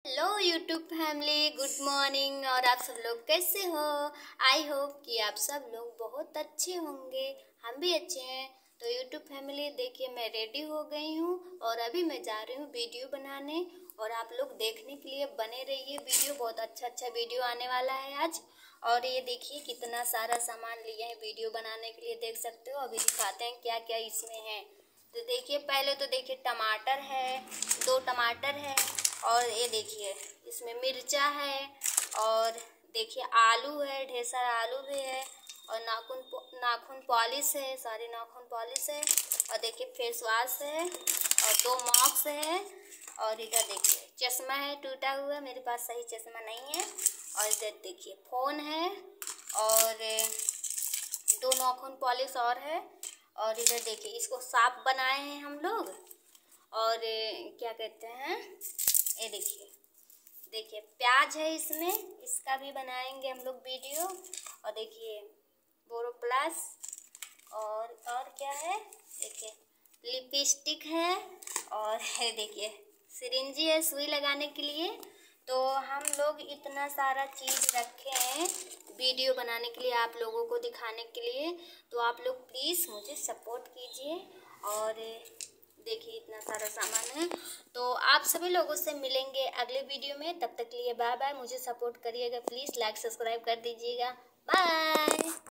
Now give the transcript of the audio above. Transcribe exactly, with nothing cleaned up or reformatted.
Hello YouTube family, good morning. और आप सब लोग कैसे हो? आई होप कि आप सब लोग बहुत अच्छे होंगे। हम भी अच्छे हैं। तो यूट्यूब फैमिली देखिए, मैं रेडी हो गई हूँ और अभी मैं जा रही हूँ वीडियो बनाने। और आप लोग देखने के लिए बने रहिए, वीडियो बहुत अच्छा अच्छा वीडियो आने वाला है आज। और ये देखिए कितना सारा सामान लिया है वीडियो बनाने के लिए, देख सकते हो। अभी दिखाते हैं क्या क्या इसमें है। तो देखिए, पहले तो देखिए टमाटर है, दो टमाटर है। और ये देखिए इसमें मिर्चा है। और देखिए आलू है, ढेर सारा आलू भी है। और नाखून नाखून पॉलिश है, सारे नाखून पॉलिश है। और देखिए फेस वॉश है और दो मॉक्स है। और इधर देखिए चश्मा है टूटा हुआ, मेरे पास सही चश्मा नहीं है। और इधर देखिए फ़ोन है और दो नाखून पॉलिश और है। और इधर देखिए इसको साफ बनाए हैं हम लोग। और क्या कहते हैं, ये देखिए देखिए प्याज है इसमें, इसका भी बनाएंगे हम लोग वीडियो। और देखिए बोरो प्लस और और क्या है, देखिए लिपस्टिक है। और है देखिए सिरिंजी है सुई लगाने के लिए। तो हम लोग इतना सारा चीज़ रखे हैं वीडियो बनाने के लिए, आप लोगों को दिखाने के लिए। तो आप लोग प्लीज़ मुझे सपोर्ट कीजिए। और देखिए इतना सारा सामान है। तो आप सभी लोगों से मिलेंगे अगले वीडियो में, तब तक के लिए बाय बाय। मुझे सपोर्ट करिएगा प्लीज़, लाइक सब्सक्राइब कर दीजिएगा। बाय।